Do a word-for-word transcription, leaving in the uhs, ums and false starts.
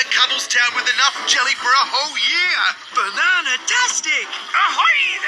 provide Cobblestown with enough jelly for a whole year. Banana-tastic! Ahoy